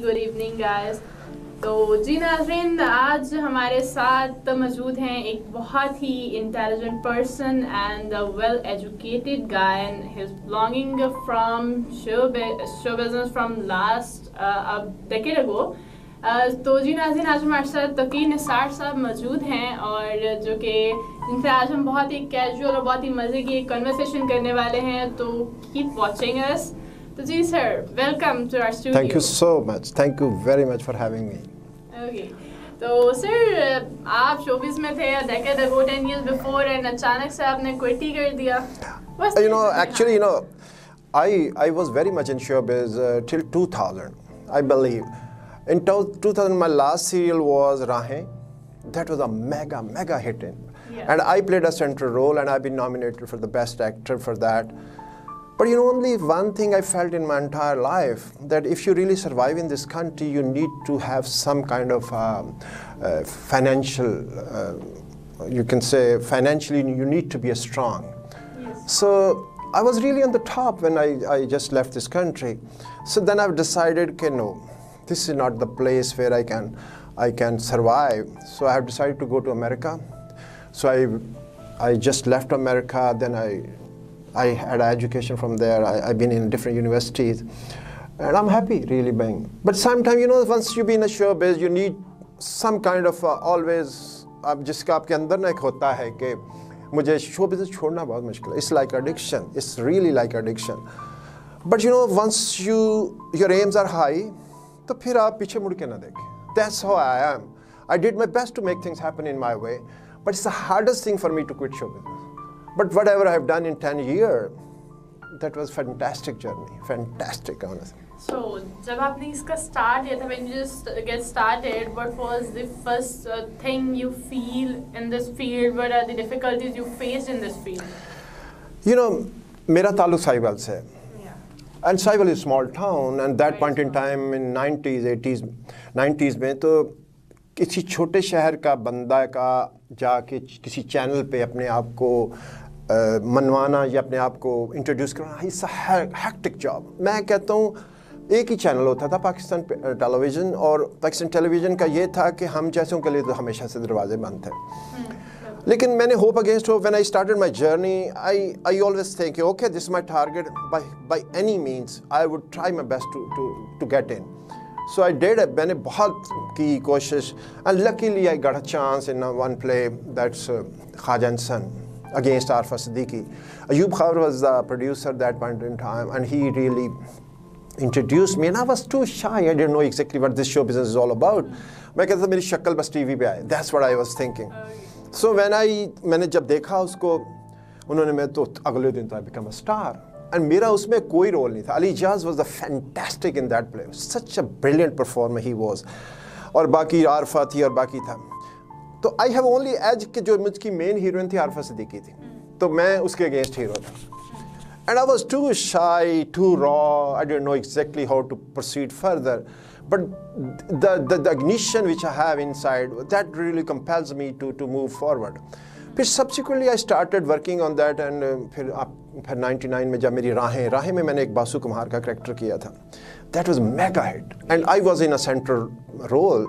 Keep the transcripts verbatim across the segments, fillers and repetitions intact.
Good evening guys. तो जी नाज़रीन, आज हमारे साथ मौजूद हैं एक बहुत ही intelligent person and well educated guy and he is belonging from show business from last a decade ago. तो जी नाज़रीन, आज हमारे साथ तकी निसार साहब मौजूद हैं और जो कि जिनसे आज हम बहुत ही कैजुअल और बहुत ही मज़े की एक कन्वर्सेशन करने वाले हैं। तो कीप वॉचिंग अस। तो जी sir, welcome to our studio. Thank you so much, thank you very much for having me. Okay, तो सर आप शोबिज़ में थे decade ago, ten years before, and अचानक से आपने क्विट ही कर दिया। You know, actually, you know, I I was very much in showbiz uh, till two thousand, I believe. In two thousand, my last serial was Rahein. That was a mega, mega hit. In. Yeah. And I played a central role, and I've been nominated for the best actor for that. But you know, only one thing I felt in my entire life, that if you really survive in this country, you need to have some kind of um, uh, financial, uh, you can say financially, you need to be a strong. Yes. So I was really on the top when I, I just left this country. So then I've decided, okay, no, this is not the place where I can, I can survive. So I have decided to go to America. So I, I just left America, then I, I had education from there. I, I've been in different universities, and I'm happy really being. But sometimes, you know, once you've been in a showbiz, you need some kind of uh, always, अब जिसका आपके अंदर ना एक होता है कि मुझे शो बिजनेस छोड़ना बहुत मुश्किल है. It's like addiction. It's really like addiction. But you know, once you your aims are high, तो फिर आप पीछे मुड़ के ना देखें. That's how I am. I did my best to make things happen in my way, but it's the hardest thing for me to quit show business. But whatever I have done in ten years, that was fantastic journey, fantastic, honestly. So, जब आपने इसका start किया था, when you just get started, what was the first uh, thing you feel in this field? What are the difficulties you faced in this field? You know, मेरा ताल्लुक साहिवाल से है. Yeah. And Sahiwal is a small town, and that Very point in small. time in nineties, eighties, nineties में तो किसी छोटे शहर का बंदा का जाके किसी चैनल पे अपने आप को Uh, मनवाना या अपने आप को इंट्रोड्यूस करना, इट्स अ हैक्टिक जॉब. मैं कहता हूँ एक ही चैनल होता था पाकिस्तान टेलीविज़न, और पाकिस्तान टेलीविज़न का ये था कि हम जैसों के लिए तो हमेशा से दरवाजे बंद थे. hmm. लेकिन मैंने hope against hope, when I started my journey, I I always think okay, this is my target, by by any means I would try my best to to to get in. So I did. मैंने बहुत की कोशिश, and luckily I got a chance in one play, that's Khwaja and son against Arfa Siddiqui. Ayub Khaur was the producer at that point in time, and he really introduced me, and I was too shy. I didn't know exactly what this show business is all about. मैं कहता था मेरी शक्ल बस TV पे आए. That's what I was thinking. So when I मैंने जब देखा उसको, उन्होंने, मैं तो अगले दिन तो I become a star. And मेरा उसमें कोई रोल नहीं था. Ali Jaz was the fantastic in that play. Such a brilliant performer he was. और बाकी आरफा थी और बाकी था. तो आई हैव ओनली एज कि जो मुझकी मेन हीरोइन थी आरफा सिद्दीकी थी, तो मैं उसके अगेंस्ट हीरो था. And I was too shy, too raw, I didn't know exactly how to proceed further, but the the ignition which I have inside, that really compels me to to move forward. फिर subsequently I started working on that, and फिर आप फिर ninety nine में जब मेरी राहें राहें में मैंने एक बासु कुमार का कैरेक्टर किया था, that was mega hit, and I was in a central role.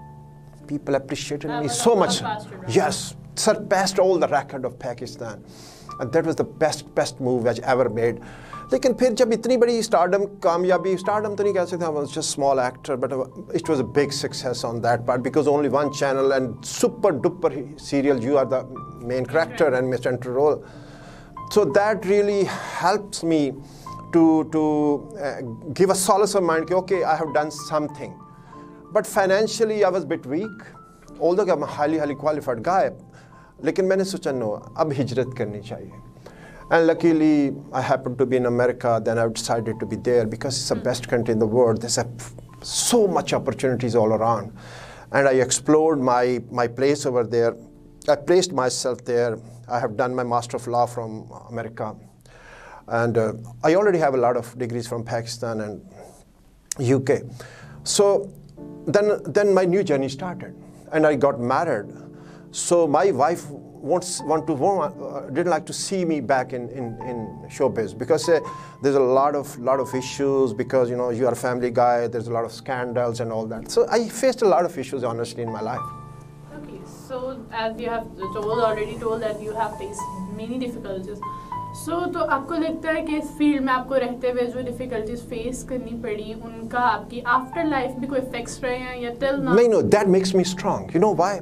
People appreciated uh, me so much. Right? Yes, surpassed all the record of Pakistan, and that was the best best move I've ever made. लेकिन फिर जब इतनी बड़ी stardom कामयाबी, stardom तो नहीं कह सकते, I was just small actor, but it was a big success on that part because only one channel and super duper serial, you are the main character and my central role. So that really helps me to to uh, give a solace of mind. Okay, I have done something. But financially I was a bit weak, although I'm a highly highly qualified guy. लेकिन मैंने सोचा no, अब हिजरत करनी चाहिए. And luckily I happened to be in America. Then I decided to be there because it's the best country in the world. There's a, so much opportunities all around, and I explored my my place over there. I placed myself there. I have done my Master of Law from America, and uh, I already have a lot of degrees from Pakistan and U K. So Then, then my new journey started, and I got married. So my wife wants want to uh, didn't like to see me back in in, in showbiz because uh, there's a lot of lot of issues because you know you are a family guy. There's a lot of scandals and all that. So I faced a lot of issues honestly in my life. Okay, so as you have told already told that you have faced many difficulties. So तो आपको लगता है कि इस field में आपको रहते हुए जो डिफिकल्टीज फेस करनी पड़ी उनका आपकी आफ्टर लाइफ भी कोई इफेक्ट्स रहे हैं या टिल नाउ? नहीं, no, that makes me strong. You know why?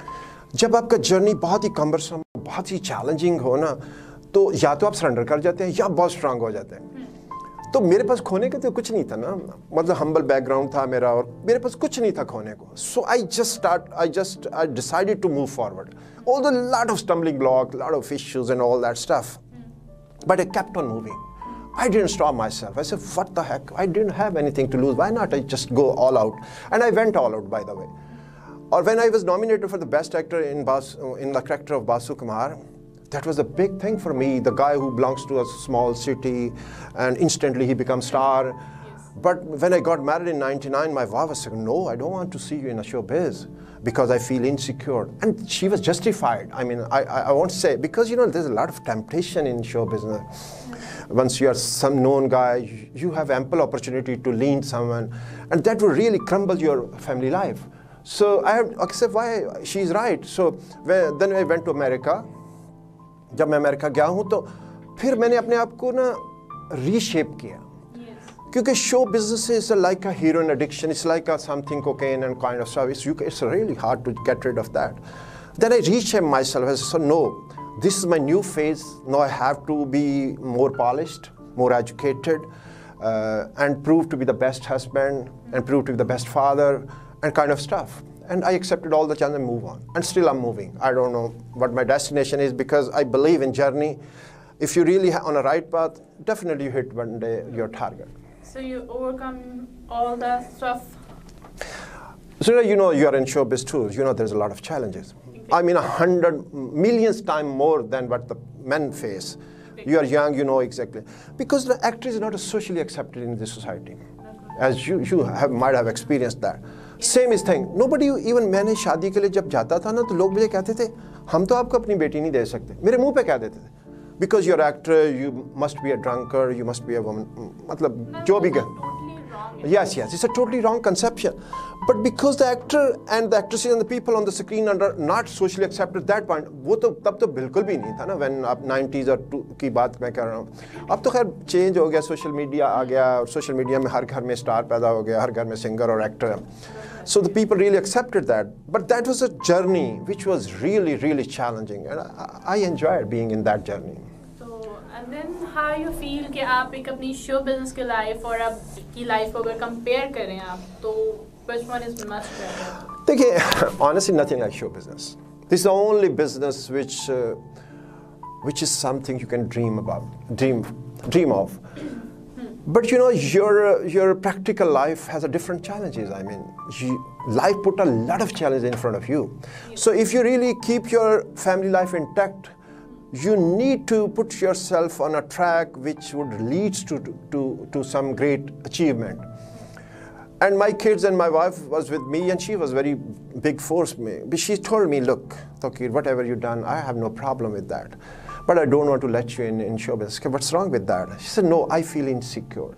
जब आपका जर्नी बहुत ही कम्बरसम, बहुत ही चैलेंजिंग हो ना, तो या तो आप सरेंडर कर जाते हैं या बहुत स्ट्रांग हो जाते हैं. तो मेरे पास खोने का तो कुछ नहीं था ना, मतलब हम्बल बैकग्राउंड था मेरा और मेरे पास कुछ नहीं था खोने को. So I just start I just I decided to move forward. Although a lot of stumbling blocks, a lot of issues and all that stuff, but I kept on moving. I didn't stop myself. I said, what the heck? I didn't have anything to lose. Why not I just go all out? And I went all out, by the way. Or when I was nominated for the best actor in, Bas, in the character of Basu Kumar, that was a big thing for me. The guy who belongs to a small city and instantly he becomes star. Yes. But when I got married in ninety-nine, my wife was saying, no, I don't want to see you in a showbiz, because I feel insecure. And she was justified. I mean, I, I, I won't say, because you know, there's a lot of temptation in show business. Once you are some known guy, you have ample opportunity to lean someone, and that will really crumble your family life. So I have, accept why she's right. So when, then I went to America. जब मैं America गया हूँ तो फिर मैंने अपने आप को ना रीशेप किया. Because show business is like a heroin addiction. It's like a something cocaine and kind of stuff. It's, you, it's really hard to get rid of that. Then I reshaped myself. I said, no, this is my new phase. Now I have to be more polished, more educated, uh, and prove to be the best husband, and prove to be the best father, and kind of stuff. And I accepted all the challenge and move on. And still I'm moving. I don't know what my destination is, because I believe in journey. If you really on a right path, definitely you hit one day your target. So you overcome all that stuff? So you know, you are in showbiz too. You know, there's a lot of challenges. Exactly. I mean, a hundred millions times more than what the men face. Exactly. You are young, you know exactly. Because the actor is not socially accepted in this society. Okay. As you, you have, might have experienced that. Yeah. Same is thing. Nobody, even मैंने शादी के लिए जब जाता था ना, तो लोग मुझे कहते थे, हम तो आपको अपनी बेटी नहीं दे सकते. मेरे मुंह पे कह देते थे. Because you're an actor, you must be a drunkard, you must be a woman. मतलब जो भी कह. Yes, yes, it's a totally wrong conception. But because the actor and the actresses and the people on the screen are not socially accepted at that point, वो तो तब तो बिल्कुल भी नहीं था ना. When आप nineties और two की बात मैं कर रहा हूँ. अब तो खैर change हो गया, social media आ गया, और social media में हर घर में star पैदा हो गया, हर घर में singer और actor. So the people really accepted that. But that was a journey which was really, really challenging. And I, I enjoyed being in that journey. So, and then how you feel कि आप एक अपनी show business की life और अब की life को अगर compare करें आप, तो which one is much better? देखिए, honestly, nothing like show business. This is the only business which, uh, which is something you can dream about, dream, dream of. But you know, your your practical life has a different challenges. I mean, you, life put a lot of challenges in front of you. So if you really keep your family life intact, you need to put yourself on a track which would lead to to to some great achievement. And my kids and my wife was with me, and she was very big force me. But she told me, look, Tokir, whatever you've done, I have no problem with that. But I don't want to let you in, in show business. What's wrong with that? She said, no, I feel insecure.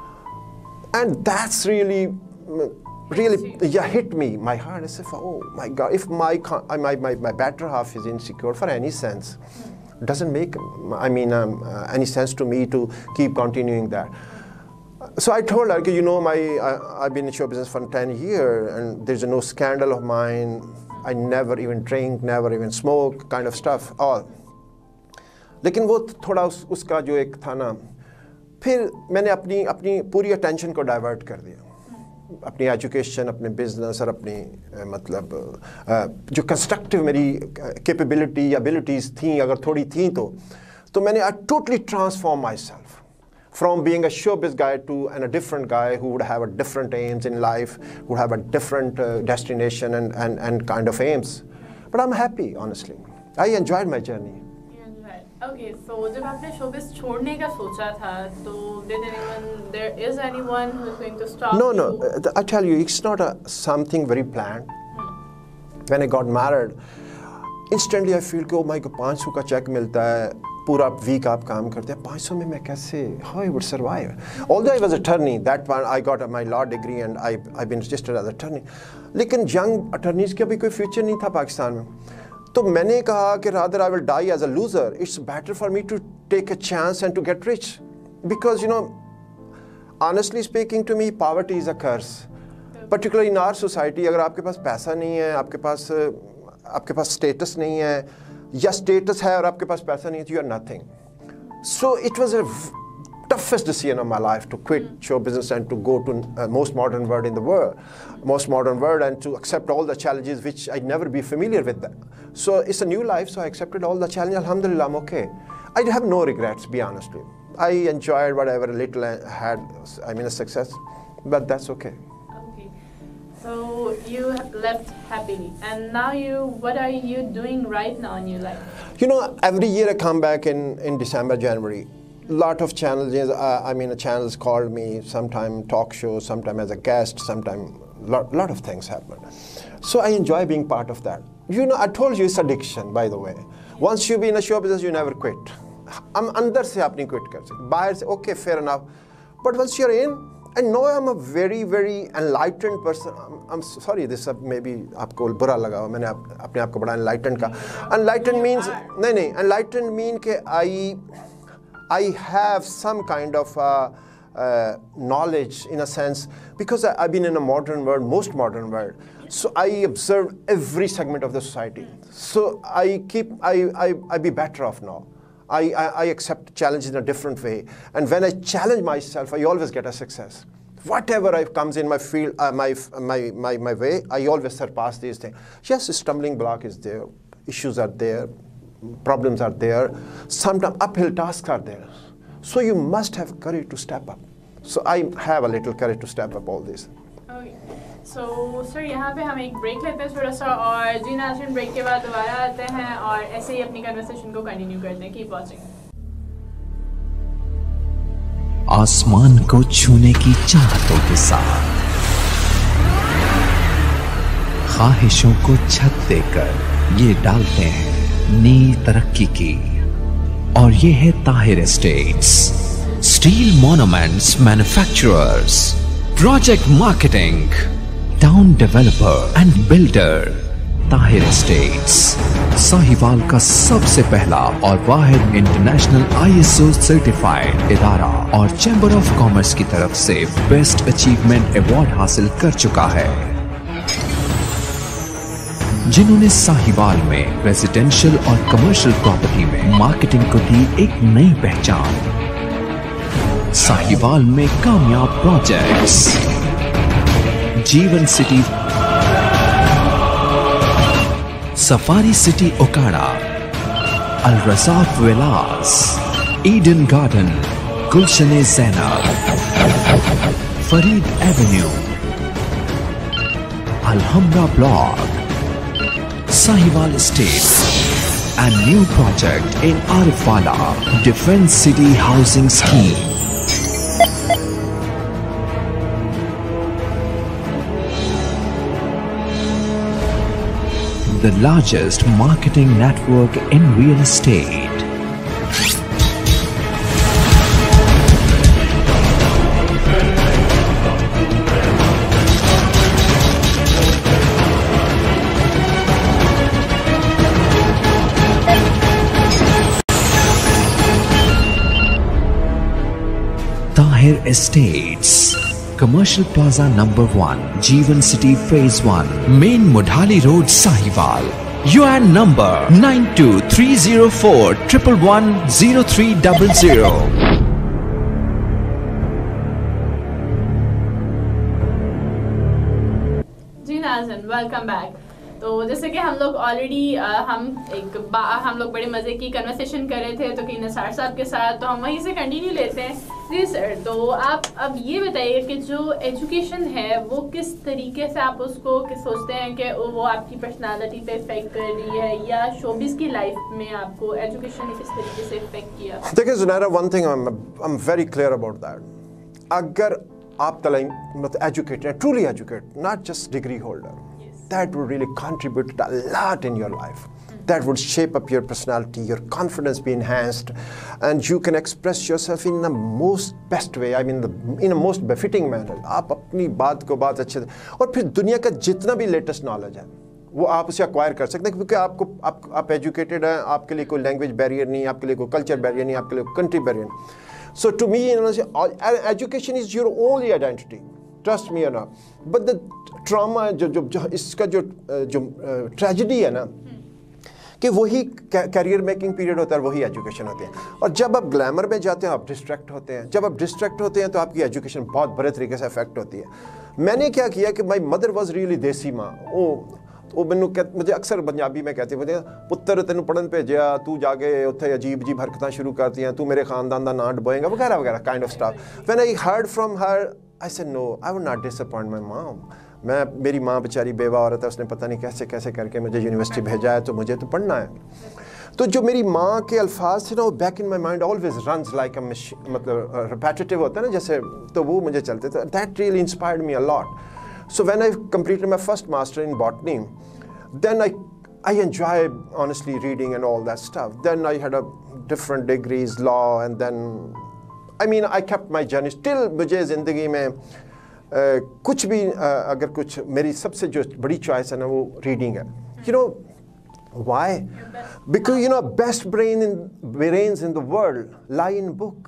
And that's really, really, yeah, hit me, my heart. I said, oh my God, if my, my, my, my better half is insecure for any sense, doesn't make, I mean, um, uh, any sense to me to keep continuing that. So I told her, you know, my, I, I've been in show business for ten years, and there's no scandal of mine. I never even drink, never even smoke, kind of stuff, all. लेकिन वो थोड़ा उस, उसका जो एक था ना, फिर मैंने अपनी अपनी पूरी अटेंशन को डाइवर्ट कर दिया. अपनी एजुकेशन, अपने बिजनेस और अपनी मतलब जो कंस्ट्रक्टिव मेरी कैपेबिलिटी या एबिलिटीज़ थी, अगर थोड़ी थी तो तो मैंने I totally transform myself from being a showbiz guy to and a different guy who would have a different aims in life, would have a different uh, destination and, and, and kind of aims. But I'm happy, honestly. I enjoyed my journey. Okay, so जब आपने showbiz छोड़ने का सोचा था, तो did anyone, there is anyone who is going to stop No, you? no. I tell you, it's not a something very planned. Hmm. When I got married, instantly I feel कि oh my God पाँच सौ का check मिलता है, पूरा week आप काम करते हैं, पाँच सौ में मैं कैसे, how I would survive. Although I was attorney that one, I got my law degree and I I been registered as attorney, लेकिन यंग अटर्नीज का भी कोई फ्यूचर नहीं था पाकिस्तान में। तो मैंने कहा कि rather I will die as a loser, it's better for me to take a chance and to get rich, because you know honestly speaking to me poverty is a curse, particularly in our society. अगर आपके पास पैसा नहीं है, आपके पास आपके पास status नहीं है, या स्टेटस है और आपके पास पैसा नहीं है, तो you are nothing. So it was a toughest decision of my life to quit show business and to go to uh, most modern world in the world, most modern world, and to accept all the challenges which I'd never be familiar with them. So it's a new life, so I accepted all the challenges. Alhamdulillah, I'm okay. I have no regrets, be honest with you. I enjoyed whatever little I had, I mean, a success, but that's okay. Okay. So you left happily, and now you, what are you doing right now in your life? You know, every year I come back in, in December, January. Lot of challenges. Uh, I mean, channels called me. Sometime talk shows. Sometime as a guest. Sometime lot lot of things happen. So I enjoy being part of that. You know, I told you it's addiction. By the way, once you be in a show business, you never quit. I'm अंदर से आप नहीं quit कर सकते. बाहर से okay, fair enough. But once you're in, and now I'm a very very enlightened person. I'm, I'm sorry, this maybe आपको बुरा लगा हो. मैंने आप, अपने आप को बड़ा enlightened का. Enlightened means नहीं नहीं. Enlightened mean के I I have some kind of uh, uh, knowledge in a sense, because I, I've been in a modern world, most modern world. So I observe every segment of the society. So I keep, I, I, I be better off now. I, I, I accept challenges in a different way. And when I challenge myself, I always get a success. Whatever I comes in my field, uh, my, my, my, my way, I always surpass these things. Yes, a stumbling block is there. Issues are there. Problems are there. Sometimes uphill tasks are there. So you must have courage to step up. So I have a little courage to step up all this. Okay. So sir, यहाँ पे हम एक break लेते हैं थोड़ा सा, और जी नाज़रीन ब्रेक के बाद दोबारा आते हैं और ऐसे ही अपनी कन्वर्सेशन को कंटिन्यू करते हैं. Keep watching. आसमान को छूने की चाहतों के साथ ख्वाहिशों को छत देकर ये डालते हैं नई तरक्की की, और ये है Tahir estates, steel monuments manufacturers, project marketing, town developer and builder. Tahir estates Sahiwal का सबसे पहला और वाहिद international I S O certified इदारा और चैम्बर ऑफ कॉमर्स की तरफ से बेस्ट अचीवमेंट अवार्ड हासिल कर चुका है, जिन्होंने साहिवाल में रेजिडेंशियल और कमर्शियल प्रॉपर्टी में मार्केटिंग को दी एक नई पहचान। साहिवाल में कामयाब projects, Jeevan city, safari city Okara, Al Razzaq villas, Eden garden, Gulshan Zainab, Farid avenue, Alhamra block, Sahiwal Estate, and new project in Arifala Defence City Housing Scheme. The largest marketing network in real estate. Tahir Estates, Commercial Plaza Number One, Jeevan City Phase One, Main Mudhali Road, Sahiwal. U A N number nine two three zero four one one one zero three zero zero. जी नाज़रीन, welcome back. तो जैसे कि हम लोग already हम एक हम लोग बड़े मज़े की कन्वर्सेशन कर रहे थे तो कि नसार साहब के साथ, तो हम वहीं से कंटिन्यू लेते हैं. जी सर, तो आप अब ये बताइए कि जो एजुकेशन है वो किस तरीके से आप उसको कि सोचते हैं कि वो आपकी पर्सनालिटी पे इफेक्ट कर रही है, या शोबिज़ की लाइफ में आपको एजुकेशन ने किस तरीके से इफेक्ट किया? देखिए Zunaira, one thing I am very clear about that. अगर आप तलाइन मतलब educated, truly educated, not just degree holder, that would really contribute a lot in your life. Mm. that would shape up your personality, your confidence be enhanced, and you can express yourself in the most best way, I mean the, in a most befitting manner. आप अपनी बात को बात अच्छे से, और फिर दुनिया का जितना भी लेटेस्ट नॉलेज है वो आप उसे अक्वायर कर सकते हैं, क्योंकि आपको आप आप एजुकेटेड हैं, आपके लिए कोई लैंग्वेज बैरियर नहीं, आपके लिए कोई कल्चर बैरियर नहीं, आपके लिए कोई कंट्री बैरियर नहीं. So to me education is your only identity, trust me ना. बट द ट्रामा जो जो जो इसका जो जो ट्रेजेडी है ना कि वही कैरियर मेकिंग पीरियड होता है, वही एजुकेशन होती है. और जब आप ग्लैमर में जाते हैं आप डिस्ट्रैक्ट होते हैं, जब आप डिस्ट्रैक्ट होते हैं तो आपकी एजुकेशन बहुत बुरे तरीके से अफेक्ट होती है. मैंने क्या किया कि माई मदर वॉज रियली देसी माँ. ओ वो मैनू कह मुझे अक्सर पंजाबी में कहती मुझे पुत्र तेन पढ़न भेजा, तू जाके उत्थे अजीब अजीब हरकतां शुरू करती तू मेरे खानदान का नां डबोएगा वगैरह वगैरह kind of stuff. When I heard from her I said no, I would not disappoint my mom. मैं मेरी माँ बेचारी बेवा औरत है, उसने पता नहीं कैसे कैसे करके मुझे यूनिवर्सिटी भेजा है, तो मुझे तो पढ़ना है. तो जो मेरी माँ के अल्फाज थे ना वो back in my mind always runs like a machine, मतलब रिपीटेटिव होता है ना जैसे, तो वो मुझे चलते थे. That really inspired me a lot. So when I completed my first master in botany, then I I enjoy honestly reading and all that stuff. Then I had a different degrees, law, and then I mean I kept my journey. Still मुझे ज़िंदगी में uh, कुछ भी uh, अगर कुछ मेरी सबसे जो बड़ी choice है ना वो reading है. You know why? Because you know best brain in brains in the world lie in book.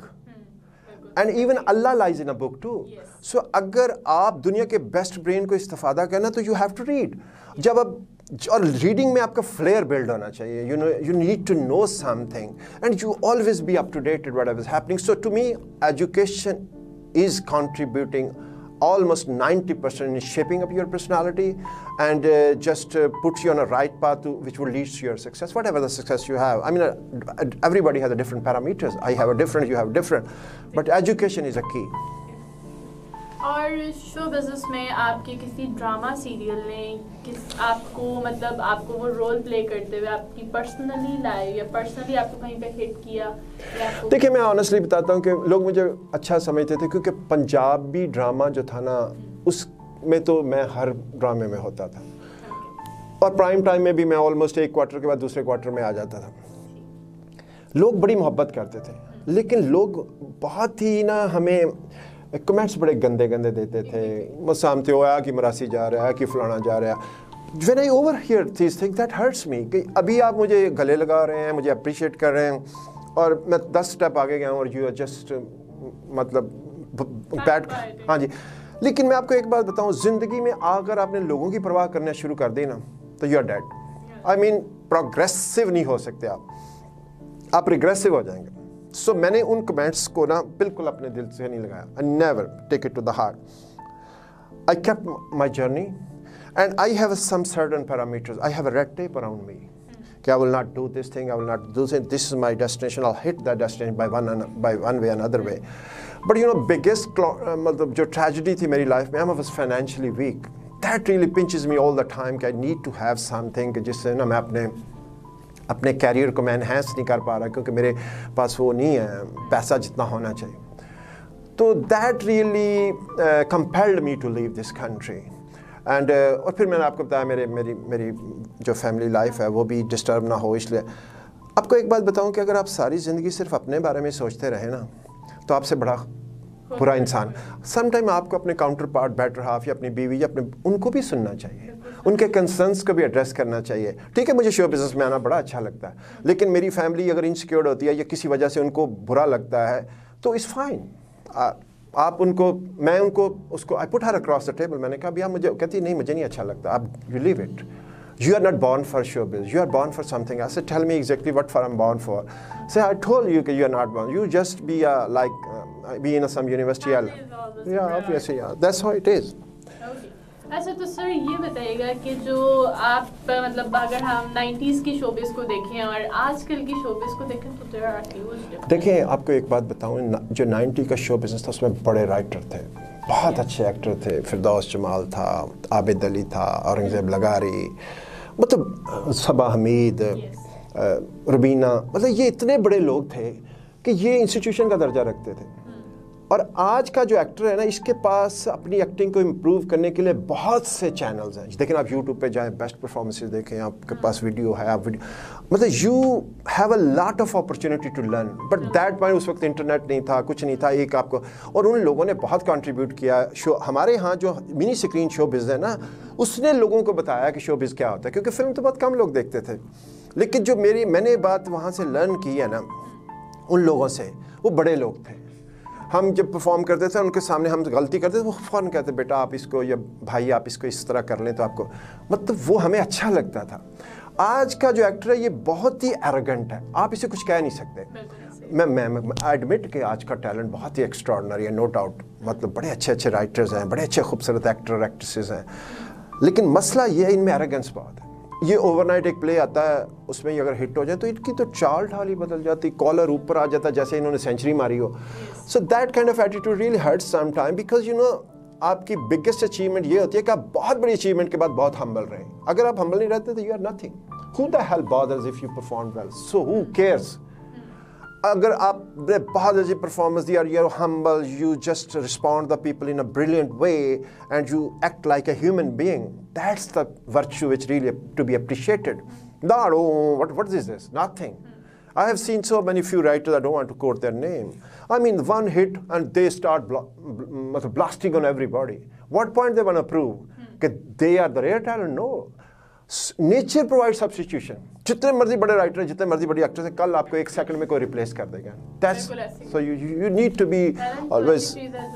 And even Allah lies in a book too. Yes. So अगर आप दुनिया के बेस्ट ब्रेन को इस्तेफादा करना तो यू हैव टू रीड. जब आप और रीडिंग में आपका फ्लेयर बिल्ड होना चाहिए. You know you need to know something and you always be up to date what is happening. So to me education is contributing almost ninety percent in shaping up your personality and uh, just uh, puts you on a right path to, which will lead to your success, whatever the success you have. I mean, uh, everybody has a different parameters. I have a different, you have different. But education is a key. और show business में आपके किसी drama serial ने किस आपको मतलब आपको वो रोल प्ले करते हुए आपकी पर्सनली लाइफ या पर्सनली आपको कहीं पे हिट किया? देखिए मैं ऑनेस्टली बताता हूँ कि लोग मुझे अच्छा समझते थे क्योंकि पंजाबी ड्रामा जो था ना उसमें तो मैं हर ड्रामे में होता था और प्राइम टाइम में भी मैं ऑलमोस्ट एक क्वार्टर के बाद दूसरे क्वार्टर में आ जाता था. लोग बड़ी मोहब्बत करते थे लेकिन लोग बहुत ही ना हमें कमेंट्स बड़े गंदे गंदे देते थे. मसामते होया कि मरासी जा रहा है कि फलाना जा रहा है. When I overhear this thing that hurts me कि अभी आप मुझे गले लगा रहे हैं, मुझे अप्रिशिएट कर रहे हैं और मैं दस स्टेप आगे गया हूँ और यू आर जस्ट मतलब बैड. हाँ जी, लेकिन मैं आपको एक बात बताऊँ, ज़िंदगी में अगर आपने लोगों की परवाह करना शुरू कर दी ना तो you are dead. I mean progressive नहीं हो सकते आप, आप रिग्रेसिव हो जाएंगे. सो so, मैंने उन कमेंट्स को ना बिल्कुल अपने दिल से नहीं लगाया. I never take it to the heart. I kept my journey and I have some certain parameters. I have a red tape around me कि I will not do this thing, I will not do this, this is my destination, I hit that destination by one by one way another way. But you know biggest मतलब जो tragedy थी मेरी life में, I was financially week. That really pinches me all the time कि I need to have something जिससे ना मैं अपने अपने कैरियर को मैं एनहेंस नहीं कर पा रहा क्योंकि मेरे पास वो नहीं है पैसा जितना होना चाहिए. तो that really compelled me to leave this country and और फिर मैंने आपको बताया मेरे मेरी मेरी जो फैमिली लाइफ है वो भी डिस्टर्ब ना हो. इसलिए आपको एक बात बताऊं कि अगर आप सारी ज़िंदगी सिर्फ अपने बारे में सोचते रहे ना तो आपसे बड़ा बुरा इंसान. समटाइम आपको अपने काउंटर पार्ट, बेटर हाफ या अपनी बीवी या अपने उनको भी सुनना चाहिए, उनके कंसर्न्स को भी एड्रेस करना चाहिए. ठीक है मुझे शो बिजनेस में आना बड़ा अच्छा लगता है लेकिन मेरी फैमिली अगर इनसिक्योर होती है या किसी वजह से उनको बुरा लगता है तो इट्स फाइन. आप उनको, मैं उनको उसको I put her across the table. मैंने कहा भैया मुझे, कहती नहीं मुझे नहीं अच्छा लगता, आप you leave it. You are not born for showbiz. You are born for something. I said, tell me exactly what for I'm born for. Say, I told you that you are not born. You just be uh, like uh, be in a, some university. Yeah, obviously, yeah. That's how it is. Okay. अच्छा तो sir ये बताइएगा कि जो आप मतलब अगर हम नाइंटीज़ की शोबिस को देखें और आजकल की शोबिस को देखें तो there are huge differences. देखिए आपको एक बात बताऊं, जो नाइंटी का शो बिजनेस था उसमें बड़े राइटर थे, बहुत अच्छे एक्टर थे. फिरदौस जमाल था, आबिद अली था, औरंगजेब लगारी, मतलब सबा हमीद, रुबीना, मतलब ये इतने बड़े लोग थे कि ये इंस्टीट्यूशन का दर्जा रखते थे. और आज का जो एक्टर है ना, इसके पास अपनी एक्टिंग को इम्प्रूव करने के लिए बहुत से चैनल्स हैं। देखें आप यूट्यूब पे जाएं, बेस्ट परफॉर्मेंसेस देखें, आपके पास वीडियो है, आप वीडियो मतलब you have a lot of opportunity to learn. But that point उस वक्त इंटरनेट नहीं था, कुछ नहीं था, एक आपको, और उन लोगों ने बहुत कंट्रीब्यूट किया। शो हमारे यहाँ जो मिनी स्क्रीन शो बिज़ है ना, उसने लोगों को बताया कि शो बिज़ क्या होता है, क्योंकि फिल्म तो बहुत कम लोग देखते थे। लेकिन जो मेरी मैंने बात वहाँ से लर्न की है ना उन लोगों से, वो बड़े लोग थे। हम जब परफॉर्म करते थे उनके सामने हम गलती करते थे, वो फ़ौरन कहते बेटा आप इसको, या भाई आप इसको इस तरह कर लें तो आपको, मतलब वो हमें अच्छा लगता था। आज का जो एक्टर है ये बहुत ही एरोगेंट है, आप इसे कुछ कह नहीं सकते। मैं मैं एडमिट कि आज का टैलेंट बहुत ही एक्स्ट्रॉर्डनरी है, नो डाउट, मतलब बड़े अच्छे अच्छे राइटर्स हैं, बड़े अच्छे खूबसूरत एक्टर एक्ट्रेसेस हैं, लेकिन मसला ये है इनमें एरोगेंस बहुत है। ये ओवरनाइट एक प्ले आता है, उसमें ही अगर हिट हो जाए तो इनकी तो चाल ढाल ही बदल जाती, कॉलर ऊपर आ जाता जैसे इन्होंने सेंचुरी मारी हो। So that kind of attitude really hurts some time, because you know आपकी बिगेस्ट अचीवमेंट ये होती है कि आप बहुत बड़ी अचीवमेंट के बाद बहुत हम्बल रहे। अगर आप हम्बल नहीं रहते तो you are nothing. Who the hell bothers if you perform well, so who cares. अगर आपने बहुत अच्छी परफॉर्मेंस दी और you are humble, you just respond the people in a brilliant way and you act like a human being, that's the virtue which really to be appreciated. Not, oh, what, what is this? Nothing. I have seen so many few writers, I don't want to quote their name. I mean, one hit and they start bl bl blasting on everybody. What point they want to prove? That they are the rare talent? No. Nature provides substitution. जितने मर्जी बड़े writer हैं, जितने मर्जी बड़ी actors हैं, कल आपको एक सेकंड में कोई रिप्लेस कर देगा। That's so you you need to be always.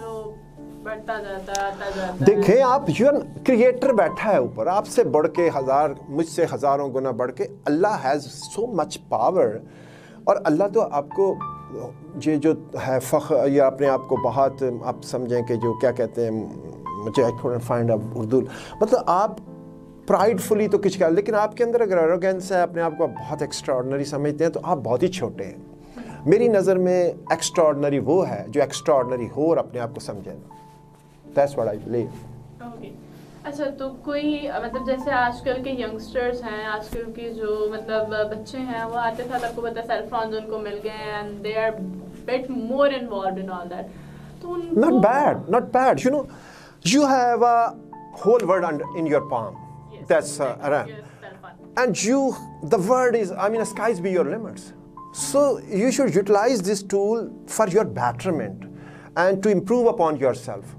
बढ़ता जाता आता जाता। देखें आप, यूर क्रिएटर बैठा है ऊपर, आपसे बढ़ के हजार, मुझसे हजारों गुना बढ़ के। अल्लाह हैज़ सो मच पावर, और अल्लाह तो आपको ये जो है फ़ख्र या अपने आप को बहुत, आप समझें कि जो क्या कहते हैं, मुझे I couldn't find a Urdu, मतलब आप प्राइडफुली तो कुछ कह, लेकिन आपके अंदर अगर एरोगेंस है, अपने आप को बहुत एक्स्ट्राऑर्डिनरी समझते हैं, तो आप बहुत ही छोटे हैं। मेरी नज़र में एक्स्ट्राऑर्डिनरी वो है जो एक्स्ट्राऑर्डिनरी हो और अपने आप को समझे। That's what I believe. Okay. अच्छा, तो कोई मतलब जैसे आजकल के यंगस्टर्स हैं, आजकल के जो मतलब बच्चे हैं, वो आते थे आपको पता है सेल फोन उनको मिल गए and they are bit more involved in all that. तो उनको not bad, not bad. You know, you have a whole world under in your palm. Yes, That's uh, like right. cell phone. And you, the world is, I mean, the skies be your limits. So you should utilize this tool for your betterment and to improve upon yourself.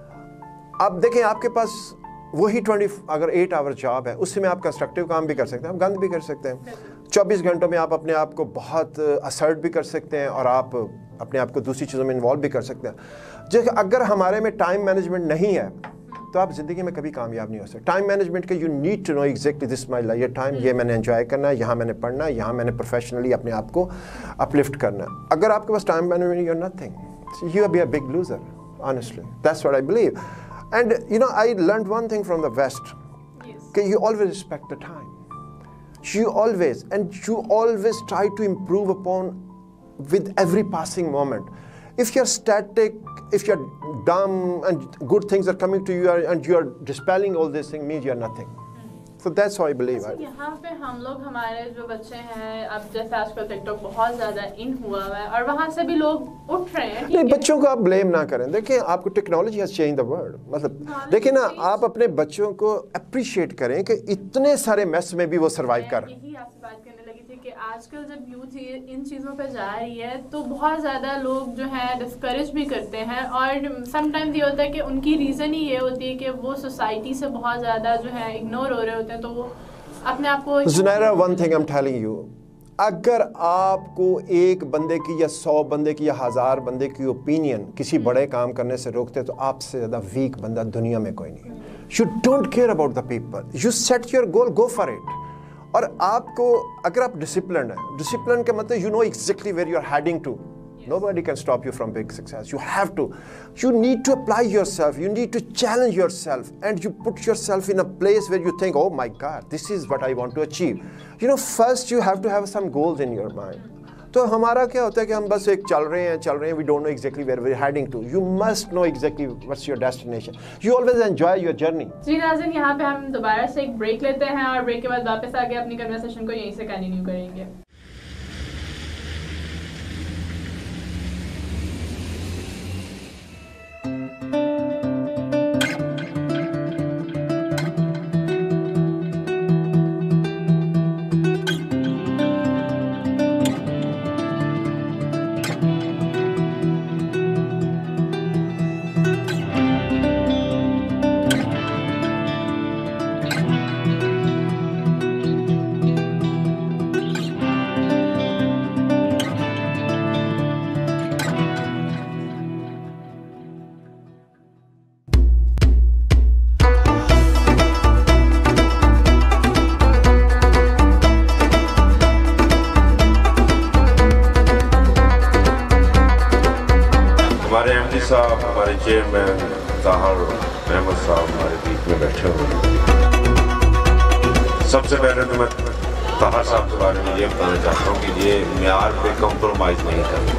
आप देखें आपके पास वही twenty अगर eight our job है, उससे में आप constructive काम भी कर सकते हैं, आप गंद भी कर सकते हैं। चौबीस घंटों में आप अपने आप को बहुत असर्ट भी कर सकते हैं और आप अपने आप को दूसरी चीज़ों में इन्वॉल्व भी कर सकते हैं। जो अगर हमारे में टाइम मैनेजमेंट नहीं है तो आप ज़िंदगी में कभी कामयाब नहीं हो सकते। टाइम मैनेजमेंट के you need to know exactly this my life, ये टाइम ये मैंने एंजॉय करना है, यहाँ मैंने पढ़ना है, यहाँ मैंने प्रोफेशनली अपने आप को अपलिफ्ट करना है। अगर आपके पास time management, you are nothing, you are be a big loser, honestly, that's what I believe. And you know, I learned one thing from the West. Yes. Okay, you always respect the time. You always, and you always try to improve upon with every passing moment. If you're static, if you're dumb and good things are coming to you and you're dispelling all these things, means you're nothing. So that's how I believe. यहाँ पे हम लोग, हमारे जो बच्चे हैं, अब जैसे आजकल टिकटॉक बहुत ज़्यादा इन हुआ हुआ है और वहाँ से भी लोग उठ रहे हैं। नहीं, बच्चों को आप ब्लेम ना करें। देखिए आपको technology has change the world, मतलब देखिए ना, आप अपने बच्चों को अप्रिशिएट करें कि इतने सारे मैस में भी वो सर्वाइव कर रहे हैं। यही आपसे बात करने लगी थी कि आजकल जब यूथ इन चीज़ों पे जा रही है तो बहुत ज़्यादा लोग जो है डिस्करेज भी करते हैं, और समटाइम्स ये होता है कि उनकी रीज़न ही ये होती है कि वो सोसाइटी से बहुत ज़्यादा जो है इग्नोर हो रहे होते हैं, तो वो अपने आप को। Zunaira, one thing I am telling you, अगर आपको एक बंदे की या सौ बंदे की या हज़ार बंदे की ओपिनियन किसी बड़े काम करने से रोकते तो आपसे ज़्यादा वीक बंदा दुनिया में कोई नहीं। You don't care about the people, you set your goal, go for it. और आपको अगर आप डिसिप्लिन है, डिसिप्लिन का मतलब you know exactly where you are heading to, nobody can stop you from big success. You have to, you need to apply yourself, you need to challenge yourself, and you put yourself in a place where you think, oh my God, this is what I want to achieve. You know, first you have to have some goals in your mind. तो हमारा क्या होता है कि हम बस एक चल रहे हैं चल रहे हैं, we don't know exactly where we're heading to. You must know exactly what's your destination. You always enjoy your journey. जी नाज़रीन, यहाँ पे हम दोबारा से एक ब्रेक लेते हैं और ब्रेक के बाद वापस आके अपनी कन्वर्सेशन को यहीं से कंटिन्यू करेंगे। हमारे एमडी साहब, हमारे चेयरमैन ताहिर अहमद साहब हमारे बीच में बैठे हुए हैं। सबसे पहले तो मैं ताहिर साहब के बारे में ये बताना चाहता हूँ कि ये म्यार पे कॉम्प्रोमाइज़ नहीं करते।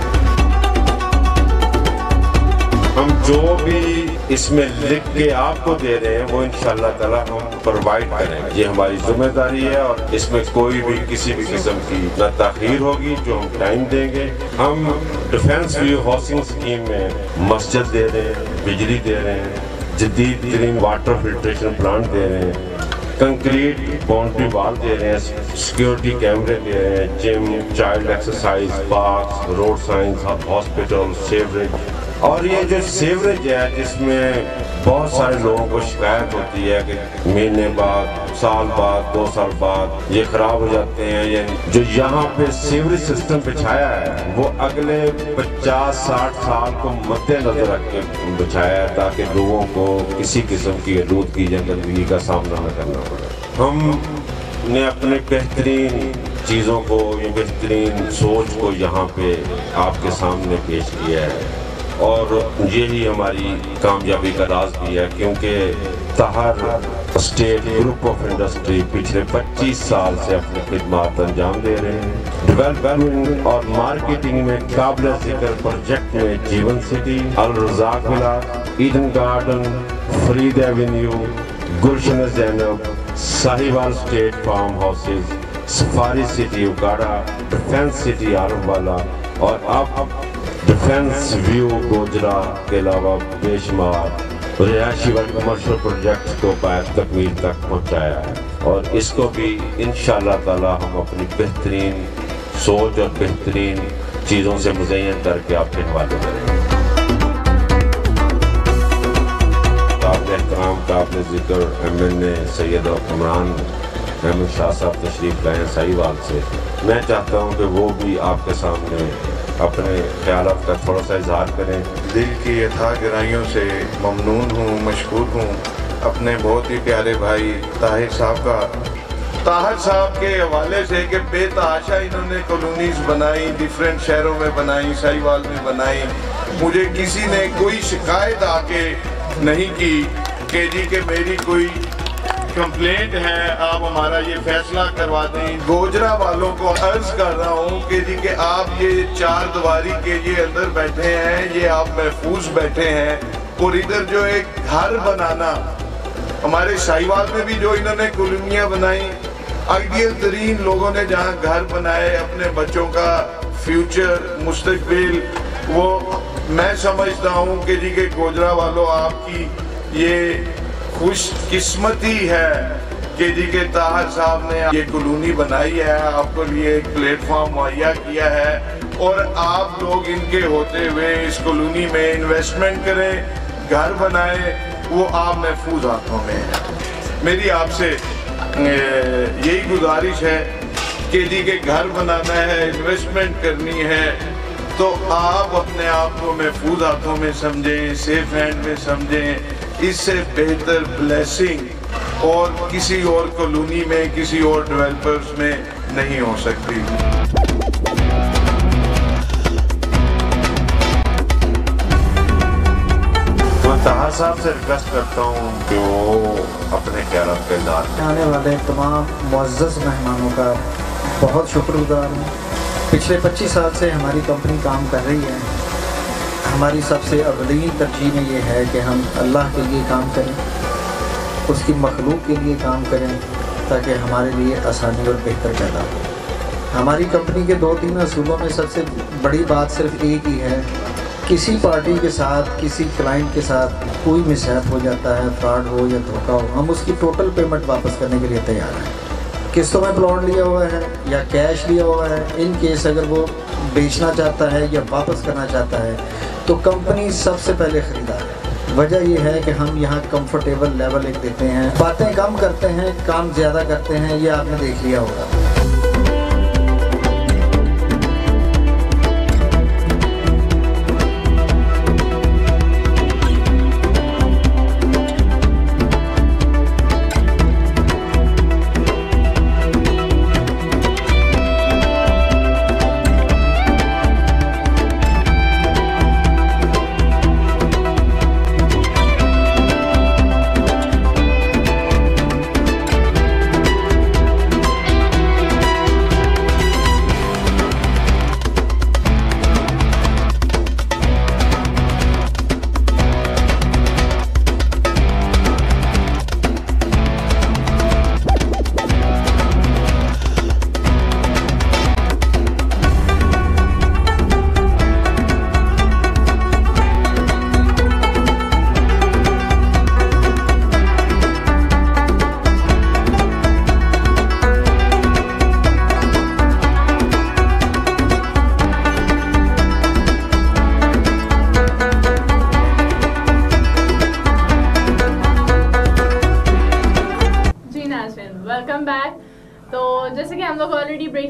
हम जो भी इसमें लिख के आपको दे रहे हैं वो इंशाअल्लाह ताला हम प्रोवाइड करेंगे। ये हमारी जिम्मेदारी है और इसमें कोई भी किसी भी किस्म की न ताख़ीर होगी, जो हम टाइम देंगे। हम डिफेंस व्यू हाउसिंग स्कीम में मस्जिद दे रहे हैं, बिजली दे रहे हैं, जदीद तरीन वाटर फिल्ट्रेशन प्लांट दे रहे हैं, कंक्रीट बाउंड्री वाल दे रहे हैं, सिक्योरिटी कैमरे दे रहे हैं, gym, child exercise, park, road signs, hospital, sewerage. और ये जो सेवरेज है जिसमें बहुत सारे लोगों को शिकायत होती है कि महीने बाद, साल बाद, दो साल बाद ये ख़राब हो जाते हैं। यानी जो यहाँ पे सीवरेज सिस्टम बिछाया है वो अगले पचास साठ साल को मद्देनजर रख के बिछाया है ताकि लोगों को किसी किस्म की आलूदगी या गंदगी का सामना न करना पड़े। हमने अपने बेहतरीन चीज़ों को, ये बेहतरीन सोच को यहाँ पे आपके सामने पेश किया है और यही हमारी कामयाबी का राज भी है, क्योंकि Tahir estate group of industry पिछले पच्चीस साल से अपनी खिदमत अंजाम दे रहे हैं। डेवलपमेंट और मार्केटिंग में काबिल जिक्र प्रोजेक्ट में Jeevan city, Al Razzaq villa, Eden garden, Farid avenue, Gulshan Zainab, Sahiwal estate farm houses, safari city Okara, defence city Alamwala और अब डिफेंस व्यू गोजरा के अलावा बेशुमार रिहायशी व कमर्शियल प्रोजेक्ट को बैक तकमील तक पहुँचाया है और इसको भी इंशाअल्लाह ताला हम अपनी बेहतरीन सोच और बेहतरीन चीज़ों से मुज़य्यन करके आपके हवाले करेंगे। काबिल एहतराम, काबिल ज़िक्र M N A Syed Imran Ahmed Shah साहब तशरीफ़ लाए हैं साहिवाल से। मैं चाहता हूँ कि वो भी आपके सामने अपने ख्यालात का थोड़ा सा इजहार करें। दिल की यथा गहराइयों से ममनून हूँ, मशकूर हूँ अपने बहुत ही प्यारे भाई ताहिर साहब का। ताहिर साहब के हवाले से कि बेतहाशा इन्होंने कॉलोनीज बनाई, डिफरेंट शहरों में बनाई, साहिवाल में बनाई। मुझे किसी ने कोई शिकायत आके नहीं की कि जी के मेरी कोई कंप्लेंट है, आप हमारा ये फैसला करवा दें। गोजरा वालों को अर्ज कर रहा हूँ कि जी कि आप ये चार दीवारी के ये अंदर बैठे हैं, ये आप महफूज बैठे हैं और इधर जो एक घर बनाना, हमारे साहिवाल में भी जो इन्होंने कॉलोनियाँ बनाई, आइडियल तरीन लोगों ने जहाँ घर बनाए अपने बच्चों का फ्यूचर मुस्तकबिल, वो मैं समझता हूँ कि जी के गोजरा वालों आपकी ये खुश किस्मती है कि जी के ताहिर साहब ने ये कॉलोनी बनाई है, आपको लिए एक प्लेटफॉर्म मुहैया किया है और आप लोग इनके होते हुए इस कॉलोनी में इन्वेस्टमेंट करें, घर बनाएं, वो आप महफूज हाथों में है। मेरी आपसे यही गुजारिश है कि जी के घर बनाना है, इन्वेस्टमेंट करनी है तो आप अपने आप को महफूज हाथों में समझें, सेफ हैंड में समझें। इससे बेहतर ब्लेसिंग और किसी और कॉलोनी में, किसी और डेवलपर्स में नहीं हो सकती। मैं ताहिर साहब से रिक्वेस्ट करता हूँ कि वो अपने ख्यालात का इज़हार करें। आने वाले तमाम मुअज़्ज़ज़ मेहमानों का बहुत शुक्रगुज़ार हूँ। पिछले पच्चीस साल से हमारी कंपनी काम कर रही है। हमारी सबसे अवलीन तरजीह में ये है कि हम अल्लाह के लिए काम करें, उसकी मखलूक के लिए काम करें ताकि हमारे लिए आसानी और बेहतर पैदा हो। हमारी कंपनी के दो तीन असूलों में सबसे बड़ी बात सिर्फ एक ही है, किसी पार्टी के साथ, किसी क्लाइंट के साथ कोई मिसहैप हो जाता है, फ्रॉड हो या धोखा हो, हम उसकी टोटल पेमेंट वापस करने के लिए तैयार हैं। किस्तों में प्लॉट लिया हुआ है या कैश लिया हुआ है, इन केस अगर वो बेचना चाहता है या वापस करना चाहता है तो कंपनी सबसे पहले ख़रीदार है। वजह यह है कि हम यहाँ कंफर्टेबल लेवल एक देते हैं, बातें कम करते हैं, काम ज़्यादा करते हैं, ये आपने देख लिया होगा।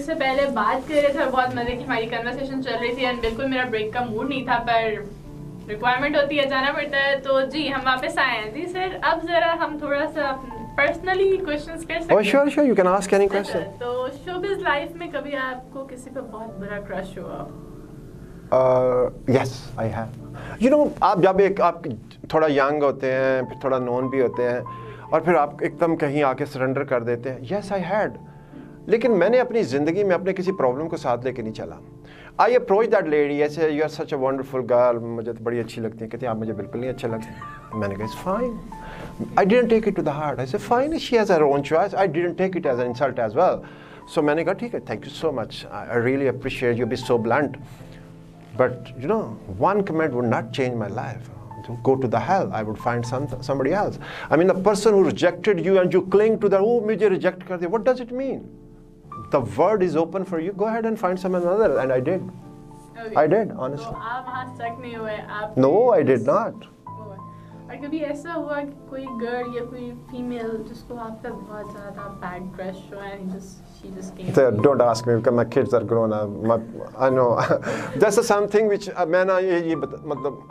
से पहले बात कर रहे थे और बहुत मजे की हमारी कन्वर्सेशन चल रही थी एंड बिल्कुल मेरा ब्रेक का मूड नहीं था, पर रिक्वायरमेंट होती है, जाना पड़ता है। तो जी हम वापस आए हैं। जी सर, अब जरा हम थोड़ा सा पर्सनली क्वेश्चंस कर सकते हैं? Sure sure, you can ask any question. तो शोबिज़ लाइफ में कभी आपको किसी पे बहुत बुरा क्रश हुआ? Yes I have. You know, आप जब एक आप थोड़ा यंग होते हैं, फिर थोड़ा नॉन भी होते हैं, और फिर आप एकदम कहीं आके सरेंडर कर देते हैं। Yes I had. लेकिन मैंने अपनी ज़िंदगी में अपने किसी प्रॉब्लम को साथ लेके नहीं चला। आई अप्रोच दैट लेडी, ऐसे you are such a wonderful girl, मुझे तो बड़ी अच्छी लगती है। कहती हैं आप मुझे बिल्कुल नहीं अच्छे लगते। मैंने कहा it's fine, I didn't take it to the heart. I say fine, she has her own choice, I didn't take it as an insult as well. So मैंने कहा ठीक है, thank you so much, I really appreciate you be so blunt, but you know, one comment would not change my life. To go to the hell, I would find some somebody else. I mean, the person who rejected you and you cling to the, oh मुझे reject कर दिया, what does it mean? The word is open for you. Go ahead and find someone other, and I did. Okay. I did, honestly. तो आप वहाँ stuck नहीं हुए? आप No, I did not. और कभी ऐसा हुआ कि कोई गर्ल या कोई फीमेल जिसको आप पे बहुत ज़्यादा बैड क्रश हो and just she just came? So, don't ask me because my kids are grown up. My, I know. That's something which uh, मैं ना ये ये मतलब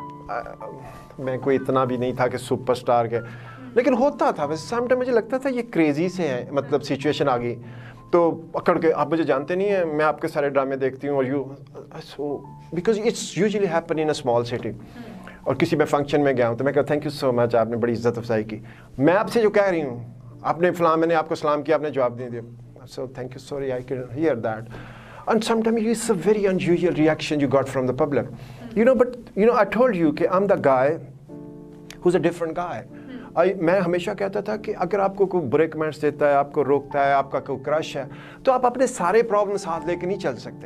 uh, मैं कोई इतना भी नहीं था कि सुपरस्टार के, लेकिन होता था वैसे। सम टाइम मुझे लगता था ये क्रेजी से है, मतलब सिचुएशन आ गई तो पकड़ के, आप मुझे जानते नहीं हैं, मैं आपके सारे ड्रामे देखती हूँ और you so because it's usually happen in a small city. और किसी में फंक्शन में गया हूँ तो मैं कहता थैंक यू सो मच, आपने बड़ी इज्जत अफजाई की, मैं आपसे जो कह रही हूँ आपने फलां, मैंने आपको सलाम किया, आपने जवाब नहीं दिया, so thank you, sorry, I can hear that. And sometimes it's a very unusual reaction you got from the public, you know. But you know, I told you कि I'm the guy who's a different guy. I, मैं हमेशा कहता था कि अगर आपको कोई बुरे कमेंट्स देता है, आपको रोकता है, आपका कोई क्रश है, तो आप अपने सारे प्रॉब्लम साथ लेके नहीं चल सकते।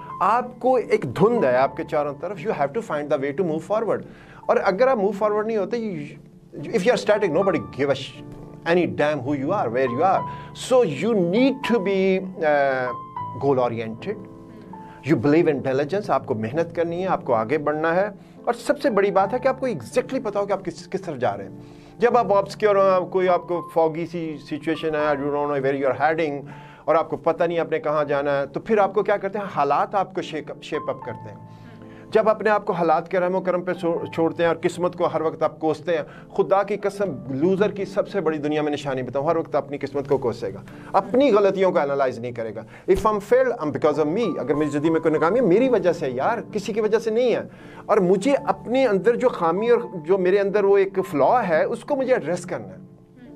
आपको एक धुंध है आपके चारों तरफ, you have to find the way to move forward. और अगर आप मूव फॉरवर्ड नहीं होते, if you are static, nobody give a any damn who you are, where you are. So you need to be uh, goal oriented. You believe in intelligence. आपको मेहनत करनी है, आपको आगे बढ़ना है, और सबसे बड़ी बात है कि आपको exactly पता हो कि आप किस किस तरफ जा रहे हैं। जब आप obscure हो, कोई आपको foggy सी situation है, you don't know where you are heading, और आपको पता नहीं आपने कहाँ जाना है, तो फिर आपको क्या करते हैं, हालात आपको शेप शेप अप करते हैं। जब अपने आप को हालात के रहमो करम पे छोड़ते हैं और किस्मत को हर वक्त आप कोसते हैं, खुदा की कसम, लूज़र की सबसे बड़ी दुनिया में निशानी बताऊँ, हर वक्त अपनी किस्मत को कोसेगा, अपनी गलतियों को एनालाइज नहीं करेगा। If I am failed, I am because of me. अगर मेरी ज़िंदगी में कोई नाकामी है, मेरी वजह से यार, किसी की वजह से नहीं है। और मुझे अपने अंदर जो खामी और जो मेरे अंदर वो एक फ्लॉ है, उसको मुझे एड्रेस करना है।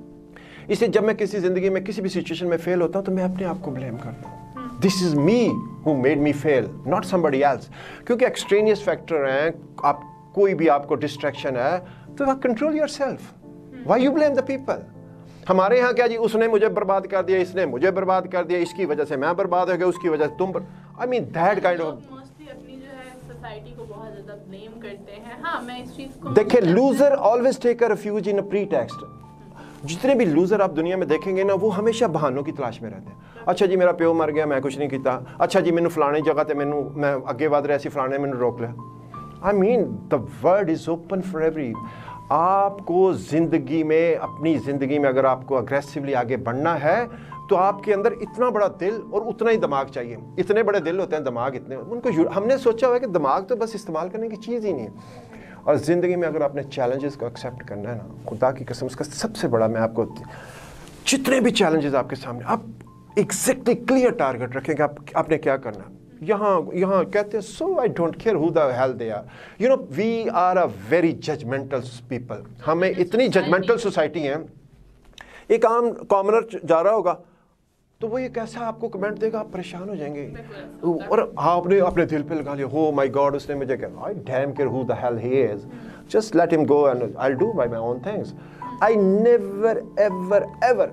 इसलिए जब मैं किसी ज़िंदगी में किसी भी सिचुएशन में फेल होता हूँ तो मैं अपने आप को ब्लेम करता हूँ। This is me who made me fail, not somebody else. क्योंकि extraneous factor हैं, आप कोई भी आपको distraction है, तो आप control yourself. Why you blame the people? हमारे यहाँ क्या जी, उसने मुझे बर्बाद कर दिया, इसने मुझे बर्बाद कर दिया, इसकी वजह से मैं बर्बाद हो गया, उसकी वजह से तुम बर... I mean that kind of. Mostly अपनी जो है society को बहुत ज़्यादा blame करते हैं। हाँ, मैं इस चीज़ को देखिए, loser always take a refuge in a pretext. जितने भी लूज़र आप दुनिया में देखेंगे ना, वो हमेशा बहानों की तलाश में रहते हैं। अच्छा जी मेरा प्यो मर गया, मैं कुछ नहीं किया। अच्छा जी मैनू फलानी जगह ते मैनू मैं अगे वध रहा सी, फलाने मैनू रोक लिया। I mean the world is open for every. आपको ज़िंदगी में, अपनी ज़िंदगी में अगर आपको अग्रेसिवली आगे बढ़ना है, तो आपके अंदर इतना बड़ा दिल और उतना ही दिमाग चाहिए। इतने बड़े दिल होते हैं, दिमाग इतने, उनको हमने सोचा हुआ है कि दिमाग तो बस इस्तेमाल करने की चीज़ ही नहीं है। और ज़िंदगी में अगर आपने चैलेंजेस को एक्सेप्ट करना है ना, खुदा की कसम, उसका सबसे बड़ा, मैं आपको जितने भी चैलेंजेस आपके सामने, आप एग्जैक्टली क्लियर टारगेट रखें कि आप आपने क्या करना है। यहाँ यहाँ कहते हैं so I don't care who the hell they are, you know, we are a very judgemental people. हमें इतनी जजमेंटल सोसाइटी है। एक आम कॉमनर जा रहा होगा तो वो ये कैसा आपको कमेंट देगा, आप परेशान हो जाएंगे, और आपने अपने दिल पे लगा लिया, हो माय गॉड उसने मुझे कहा, I damn care who the hell he is, just let him go and I will do by my own things. I never ever ever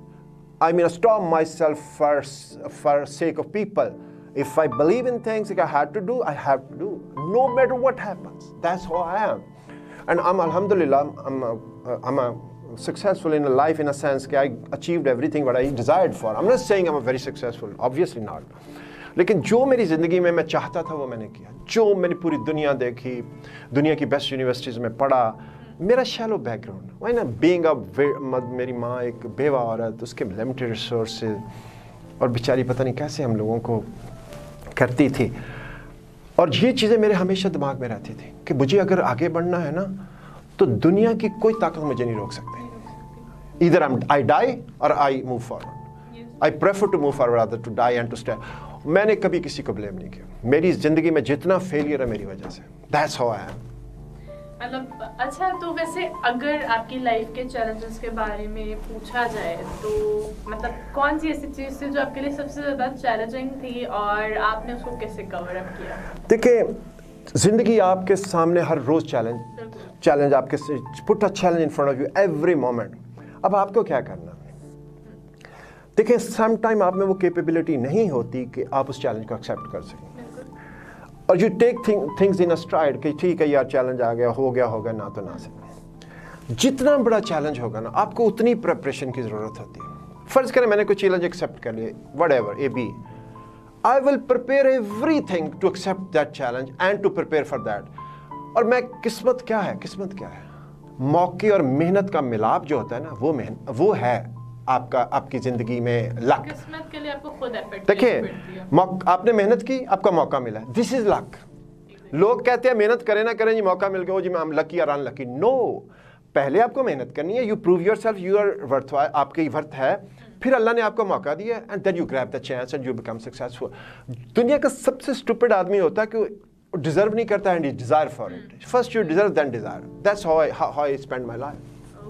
I mean, stop myself for for sake of people. If I believe in things that I have to do, I have to do, no matter what happens. That's how I am, and I'm alhamdulillah, I'm a, I'm a successful in a life in a sense that I achieved everything what I desired for. I'm not saying I'm a very successful, obviously not. लेकिन जो मेरी ज़िंदगी में मैं चाहता था वो मैंने किया। जो मैंने पूरी दुनिया देखी, दुनिया की बेस्ट यूनिवर्सिटीज़ में पढ़ा, मेरा शैलो बैकग्राउंड, वही ना, बीइंग अ, मेरी माँ एक बेवा औरत, उसके लिमिटेड रिसोर्सेज, और बेचारी पता नहीं कैसे हम लोगों को करती थी। और ये चीज़ें मेरे हमेशा दिमाग में रहती थी कि मुझे अगर आगे बढ़ना है ना तो दुनिया की कोई ताकत मुझे नहीं रोक सकती। इधर आई डाई और I move forward. I prefer to move forward other to die and to stay. मैंने कभी किसी को ब्लेम नहीं किया। मेरी ज़िंदगी में जितना फेलियर है मेरी वजह से, दैट्स हाउ आई एम। मतलब अच्छा, तो वैसे अगर आपकी लाइफ के चैलेंजेस के बारे में पूछा जाए तो मतलब कौन सी ऐसी चीज़ थी जो आपके लिए सबसे ज़्यादा चैलेंजिंग थी और आपने उसको कैसे कवर अप किया? देखिए, ज़िंदगी आपके सामने हर रोज़ चैलेंज चैलेंज आपके put a challenge in front of you every moment. अब आपको क्या करना? देखिए, सम टाइम आप में वो कैपेबिलिटी नहीं होती कि आप उस चैलेंज को एक्सेप्ट कर सकें, और you take things in a stride कि ठीक है यार, चैलेंज आ गया, हो गया होगा, ना तो ना से। जितना बड़ा चैलेंज होगा ना, आपको उतनी प्रिपरेशन की ज़रूरत होती है। फ़र्ज़ करें मैंने कोई चैलेंज एक्सेप्ट कर लिया, whatever a be, I will prepare every thing to accept that challenge and to prepare for that. और मैं किस्मत क्या है, किस्मत क्या है? मौके और मेहनत का मिलाप जो होता है ना, वो मेहनत, वो है आपका आपकी ज़िंदगी में लक। किस्मत के लिए आपको खुद एफर्ट देखिए, आपने मेहनत की, आपका मौका मिला, दिस इज लक। लोग कहते हैं मेहनत करें ना करें जी, मौका मिल गया, ओ जी मैं लकी और अनलकी। नो, पहले आपको मेहनत करनी है, you prove yourself, you are worth, आपकी वर्थ है, फिर अल्लाह ने आपको मौका दिया and then you grab the chance and you become successful. दुनिया का सबसे स्टूपिड आदमी होता है कि डिजर्व नहीं करता and desire for it. First you deserve then desire. That's how I how I spend my life.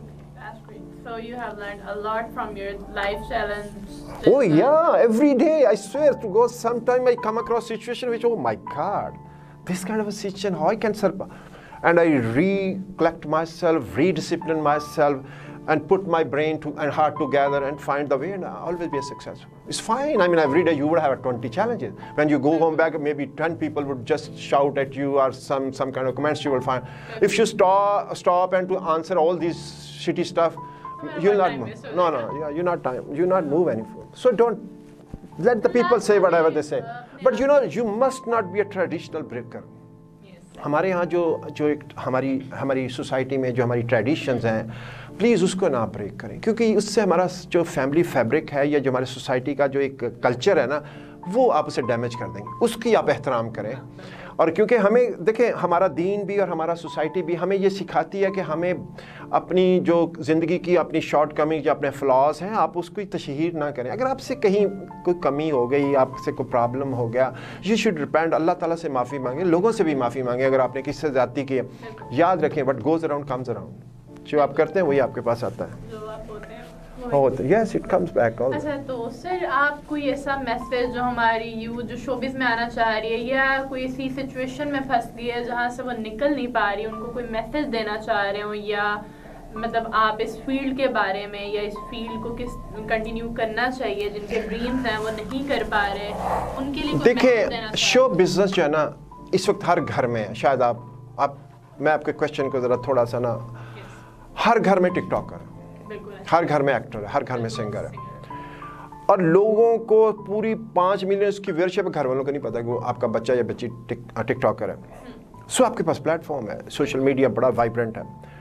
So you have learned a lot from your life challenge. Oh yeah, every day I swear to God, sometime I come across situation which, oh my God, this kind of a situation, how I can survive? And I recollect myself, rediscipline myself, and put my brain to, and heart together and find the way, and I'll always be successful. It's fine. I mean, every day you would have twenty challenges. When you go home back, maybe ten people would just shout at you or some some kind of comments you will find. If you stop stop and to answer all these shitty stuff, you'll not move. No, no, yeah, you're not time. You not move anymore. So don't let the people say whatever they say. But you know, you must not be a traditional breaker. हमारे यहाँ जो जो एक हमारी हमारी society में जो हमारी ट्रेडिशंस हैं, प्लीज़ उसको ना ब्रेक करें, क्योंकि उससे हमारा जो फैमिली फैब्रिक है या जो हमारे सोसाइटी का जो एक कल्चर है ना, वो आप उसे डैमेज कर देंगे। उसकी आप एहतराम करें। और क्योंकि हमें देखें, हमारा दीन भी और हमारा सोसाइटी भी हमें ये सिखाती है कि हमें अपनी जो ज़िंदगी की अपनी शॉर्ट कमिंग जो अपने फ्लॉज हैं, आप उसको तशहीर ना करें। अगर आपसे कहीं कोई कमी हो गई, आपसे कोई प्रॉब्लम हो गया, यू शुड रिपेंट, अल्लाह ताला से माफ़ी मांगे, लोगों से भी माफ़ी मांगे अगर आपने किसी से ज़्यादती की। याद रखें, what goes around comes around. जो आप करते हैं वही आपके पास आता है। होता है, yes, it comes back all. अच्छा, तो सर आप कोई ऐसा मैसेज जो हमारी यूथ जो शोबिस में आना चाह रही है या कोई ऐसी सिचुएशन में फंस गई है जहाँ से वो निकल नहीं पा रही, उनको कोई मैसेज देना चाह रहे हो, या मतलब आप इस फील्ड के बारे में या इस फील्ड को किस कंटिन्यू करना चाहिए, जिनके ड्रीम्स हैं वो नहीं कर पा रहे, उनके लिए कोई मैसेज देना? देखिए, शो बिजनेस जो है ना, इस वक्त हर घर में है। शायद आप आप मैं आपके क्वेश्चन को ज़रा थोड़ा सा ना, हर घर में टिकटॉकर है, हर घर में एक्टर है, हर घर में सिंगर है, और लोगों को पूरी पाँच मिलियन की व्यूअरशिप, घर वालों को नहीं पता कि वो आपका बच्चा या बच्ची टिक टिकटॉकर है। सो आपके पास प्लेटफॉर्म है, सोशल मीडिया बड़ा वाइब्रेंट है।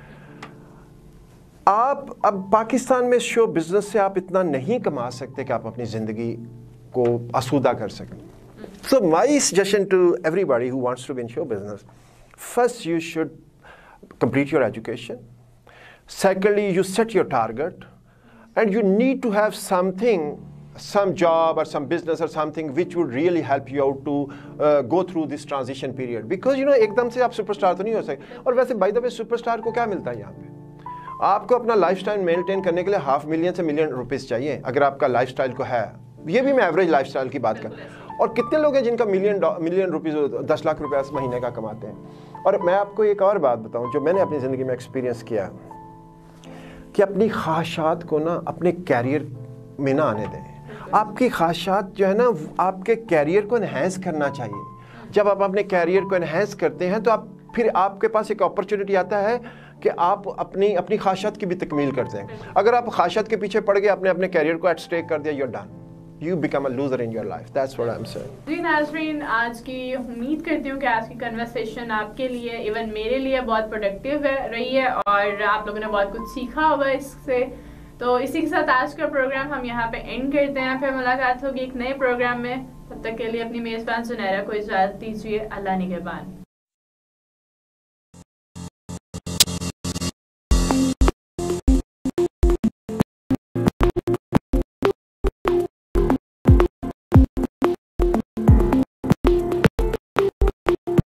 आप अब पाकिस्तान में शो बिजनेस से आप इतना नहीं कमा सकते कि आप अपनी ज़िंदगी को आसूदा कर सकें। So my suggestion to everybody who wants to be in show business, first you should complete your education. Secondly, you set your target, and you need to have something, some job or some business or something which would really help you out to uh, go through this transition period. Because you know, एकदम से आप superstar तो नहीं हो सकते. और वैसे by the way, superstar को क्या मिलता है यहाँ पे? आपको अपना लाइफस्टाइल मेंटेन करने के लिए हाफ मिलियन से मिलियन रुपीस चाहिए, अगर आपका लाइफस्टाइल को है. ये भी मैं एवरेज लाइफस्टाइल की बात कर. और कितने लोग हैं जिनका मिलियन मिलियन रुपीस दस लाख रुपये महीने का कमाते हैं. और मैं आपको एक और बात बताऊँ जो मैंने अपनी ज़िंदगी में एक्सपीरियंस किया, कि अपनी ख्वाहिशात को ना अपने कैरियर में ना आने दें. आपकी ख्वाहिशात जो है ना, आपके कैरियर को एनहेंस करना चाहिए. जब आप अपने कैरियर को एनहेंस करते हैं तो आप फिर आपके पास एक अपॉर्चुनिटी आता है कि आप अपनी अपनी ख्वाहिशात की भी तकमील करते हैं. अगर आप ख्वाहिशात के पीछे पड़ गए, आपने अपने कैरियर को एट स्टेक कर दिया, you are done. You become a loser in your life. That's what I'm saying. जी नाज़रीन, आज की उम्मीद करती हूँ कि आज की कन्वर्सेशन आपके लिए, इवन मेरे लिए बहुत प्रोडक्टिव है रही है, और आप लोगों ने बहुत कुछ सीखा होगा इससे. तो इसी के साथ आज का प्रोग्राम हम यहाँ पे एंड करते हैं, फिर मुलाकात होगी एक नए प्रोग्राम में। तब तक के लिए अपनी मेज़बान सुनहरा को इजाज़त दीजिए। अल्लाह निगहबान।